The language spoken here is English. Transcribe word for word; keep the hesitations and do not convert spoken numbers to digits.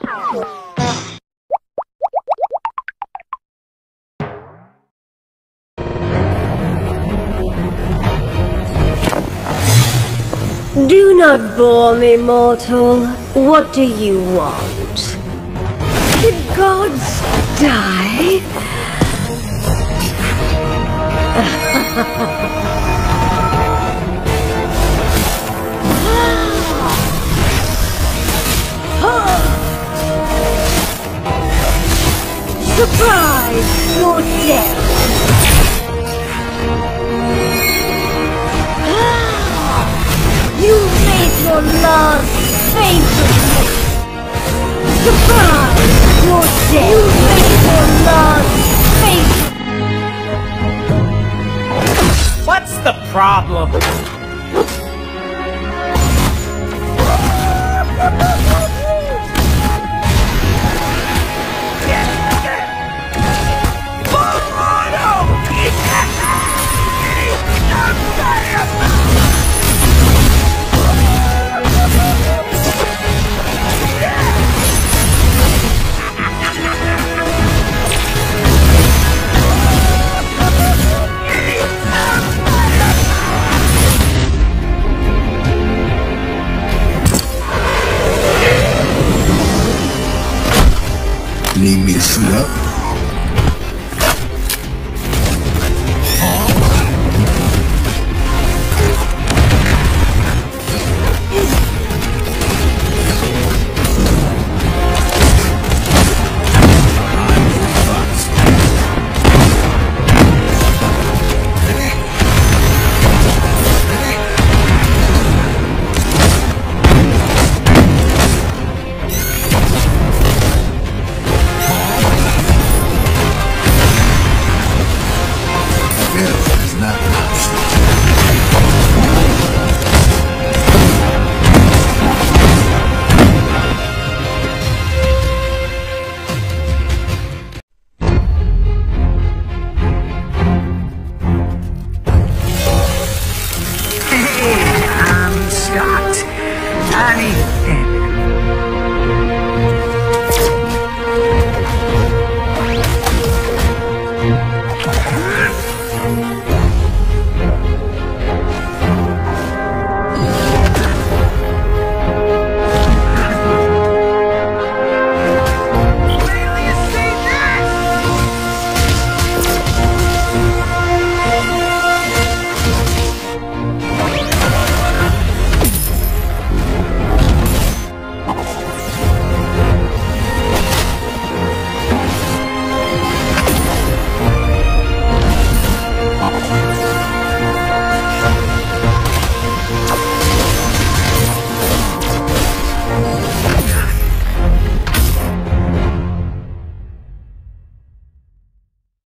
Do not bore me, mortal. What do you want? Did gods die? Surprise! You're dead! You made your last face with me! Surprise! You're dead! You made your last face! What's the problem? Need me to suit up?